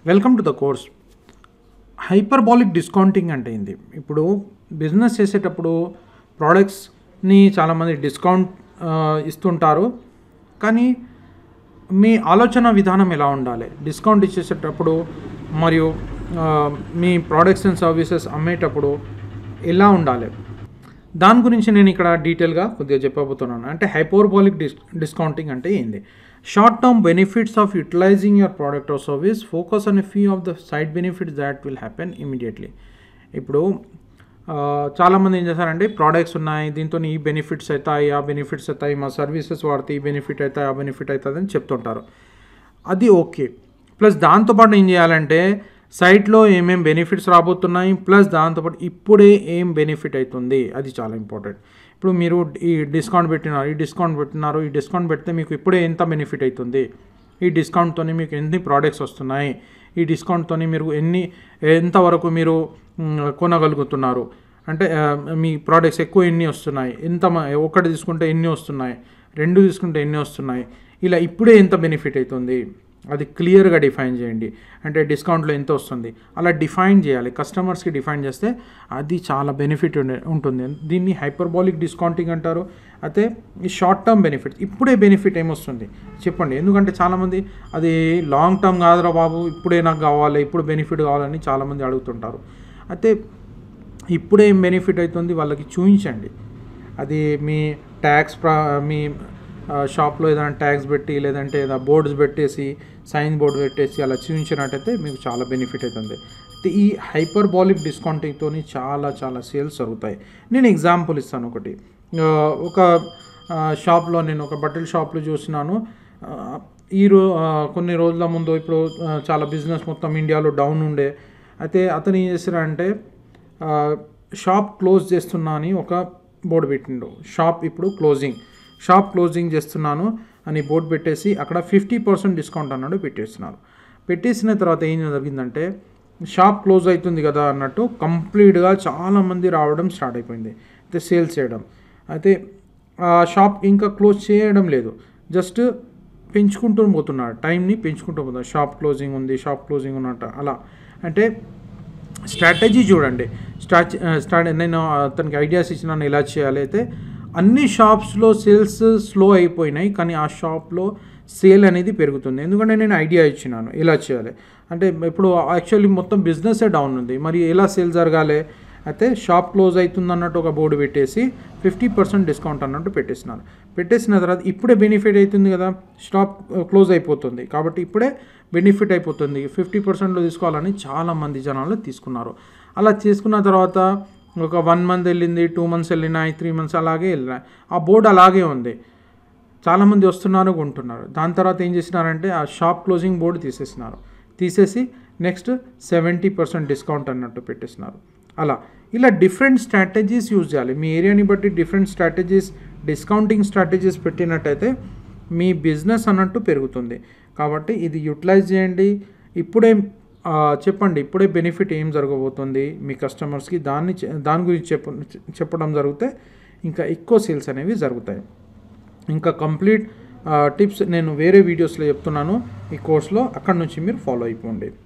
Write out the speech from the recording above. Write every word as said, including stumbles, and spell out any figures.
Welcome to the course. Hyperbolic discounting అంటే ఏంది? ఇప్పుడు బిజినెస్ చేసేటప్పుడు ప్రోడక్ట్స్ని చాలామంది డిస్కౌంట్ ఇస్తుంటారు. కానీ మీ ఆలోచన విధానం ఎలా ఉండాలి? డిస్కౌంట్ ఇచ్చేసేటప్పుడు మరియు మీ ప్రోడక్ట్స్ అండ్ సర్వీసెస్ అమ్మేటప్పుడు ఎలా ఉండాలి? దాని గురించి నేను ఇక్కడ డీటెయిల్గా కొద్దిగా చెప్పబోతున్నాను. అంటే హైపర్బాలిక్ డిస్ డిస్కౌంటింగ్ అంటే ఏంది? Short term benefits of utilising your product or service, focus on a few of the side benefits that will happen immediately. ఇప్పుడు చాలామంది ఏం చేస్తారంటే ప్రోడక్ట్స్ ఉన్నాయి, దీంతో ఈ బెనిఫిట్స్ అవుతాయి, ఆ బెనిఫిట్స్ అవుతాయి, మా సర్వీసెస్ వాడితే ఈ బెనిఫిట్ అవుతాయి, ఆ బెనిఫిట్ అవుతుంది అని చెప్తుంటారు. అది ఓకే. ప్లస్ దాంతోపాటు ఏం చేయాలంటే సైట్లో ఏమేం బెనిఫిట్స్ రాబోతున్నాయి, ప్లస్ దాంతోపాటు ఇప్పుడే ఏం బెనిఫిట్ అవుతుంది, అది చాలా ఇంపార్టెంట్. ఇప్పుడు మీరు ఈ డిస్కౌంట్ పెట్టినారు ఈ డిస్కౌంట్ పెట్టినారు ఈ డిస్కౌంట్ పెడితే మీకు ఇప్పుడే ఎంత బెనిఫిట్ అవుతుంది, ఈ డిస్కౌంట్తో మీకు ఎన్ని ప్రోడక్ట్స్ వస్తున్నాయి, ఈ డిస్కౌంట్తో మీరు ఎన్ని ఎంతవరకు మీరు కొనగలుగుతున్నారు, అంటే మీ ప్రోడక్ట్స్ ఎక్కువ ఎన్ని వస్తున్నాయి, ఎంత ఒకటి తీసుకుంటే ఎన్ని వస్తున్నాయి, రెండు తీసుకుంటే ఎన్ని వస్తున్నాయి, ఇలా ఇప్పుడే ఎంత బెనిఫిట్ అవుతుంది అది క్లియర్గా డిఫైన్ చేయండి. అంటే డిస్కౌంట్లో ఎంత వస్తుంది అలా డిఫైన్ చేయాలి, కస్టమర్స్కి డిఫైన్ చేస్తే అది చాలా బెనిఫిట్ ఉంటుంది. దీన్ని హైపర్బాలిక్ డిస్కౌంటింగ్ అంటారు. అయితే ఈ షార్ట్ టర్మ్ బెనిఫిట్స్, ఇప్పుడే బెనిఫిట్ ఏమొస్తుంది చెప్పండి. ఎందుకంటే చాలామంది అది లాంగ్ టర్మ్ కాదురా బాబు, ఇప్పుడే నాకు కావాలి, ఇప్పుడు బెనిఫిట్ కావాలని చాలామంది అడుగుతుంటారు. అయితే ఇప్పుడే ఏం బెనిఫిట్ అవుతుంది వాళ్ళకి చూపించండి. అది మీ ట్యాక్స్ ప్రా మీ షాప్లో ఏదైనా ట్యాక్స్ పెట్టి లేదంటే ఏదైనా బోర్డ్స్ పెట్టేసి సైన్ బోర్డు పెట్టేసి అలా చూపించినట్టయితే మీకు చాలా బెనిఫిట్ అవుతుంది. అయితే ఈ హైపర్బాలిక్ డిస్కౌంటింగ్తో చాలా చాలా సేల్స్ జరుగుతాయి. నేను ఎగ్జాంపుల్ ఇస్తాను. ఒకటి ఒక షాప్లో నేను ఒక బట్టల షాప్లో చూసినాను. ఈ రో కొన్ని రోజుల ముందు ఇప్పుడు చాలా బిజినెస్ మొత్తం ఇండియాలో డౌన్ ఉండే. అయితే అతను ఏం చేశారంటే షాప్ క్లోజ్ చేస్తున్నా అని ఒక బోర్డు పెట్టిండు. షాప్ ఇప్పుడు క్లోజింగ్ షాప్ క్లోజింగ్ చేస్తున్నాను అని బోర్డు పెట్టేసి అక్కడ ఫిఫ్టీ పర్సెంట్ డిస్కౌంట్ అన్నాడు పెట్టేస్తున్నారు. పెట్టేసిన తర్వాత ఏం జరిగిందంటే షాప్ క్లోజ్ అవుతుంది కదా అన్నట్టు కంప్లీట్గా చాలామంది రావడం స్టార్ట్ అయిపోయింది. అయితే సేల్స్ చేయడం. అయితే ఆ షాప్ ఇంకా క్లోజ్ చేయడం లేదు, జస్ట్ పెంచుకుంటూ పోతున్నారు, టైంని పెంచుకుంటూ పోతున్నారు. షాప్ క్లోజింగ్ ఉంది షాప్ క్లోజింగ్ ఉన్నట్టు అలా. అంటే స్ట్రాటజీ చూడండి. స్ట్రాట్ స్టార్ట్ నేను అతనికి ఐడియాస్ ఇచ్చినాను ఎలా చేయాలి. అయితే అన్ని షాప్స్లో సేల్స్ స్లో అయిపోయినాయి, కానీ ఆ షాప్లో సేల్ అనేది పెరుగుతుంది. ఎందుకంటే నేను ఐడియా ఇచ్చినాను ఎలా చేయాలి. అంటే ఇప్పుడు యాక్చువల్లీ మొత్తం బిజినెసే డౌన్ ఉంది, మరి ఎలా సేల్ జరగాలి. అయితే షాప్ క్లోజ్ అవుతుంది అన్నట్టు ఒక బోర్డు పెట్టేసి ఫిఫ్టీ పర్సెంట్ డిస్కౌంట్ అన్నట్టు పెట్టేసినారు. పెట్టేసిన తర్వాత ఇప్పుడే బెనిఫిట్ అవుతుంది కదా, షాప్ క్లోజ్ అయిపోతుంది కాబట్టి ఇప్పుడే బెనిఫిట్ అయిపోతుంది, ఫిఫ్టీ పర్సెంట్లో తీసుకోవాలని చాలామంది జనాలు తీసుకున్నారు. అలా తీసుకున్న తర్వాత ఒక వన్ మంత్ వెళ్ళింది, టూ మంత్స్ వెళ్ళినాయి, త్రీ మంత్స్ అలాగే వెళ్ళినాయి. ఆ బోర్డు అలాగే ఉంది, చాలామంది వస్తున్నారు కొంటున్నారు. దాని తర్వాత ఏం చేసినారంటే ఆ షాప్ క్లోజింగ్ బోర్డు తీసేసినారు. తీసేసి నెక్స్ట్ సెవెంటీ పర్సెంట్ డిస్కౌంట్ అన్నట్టు పెట్టేసినారు. అలా ఇలా డిఫరెంట్ స్ట్రాటజీస్ యూజ్ చేయాలి. మీ ఏరియాని బట్టి డిఫరెంట్ స్ట్రాటజీస్, డిస్కౌంటింగ్ స్ట్రాటజీస్ పెట్టినట్టయితే మీ బిజినెస్ అన్నట్టు పెరుగుతుంది. కాబట్టి ఇది యూటిలైజ్ చేయండి. ఇప్పుడే చెప్పండి ఇప్పుడే బెనిఫిట్ ఏం జరగబోతుంది మీ కస్టమర్స్కి, దాన్ని దాని గురించి చెప్ప చెప్పడం జరిగితే ఇంకా ఎక్కువ సేల్స్ అనేవి జరుగుతాయి. ఇంకా కంప్లీట్ టిప్స్ నేను వేరే వీడియోస్లో చెప్తున్నాను ఈ కోర్స్లో, అక్కడ నుంచి మీరు ఫాలో అయిపోండి.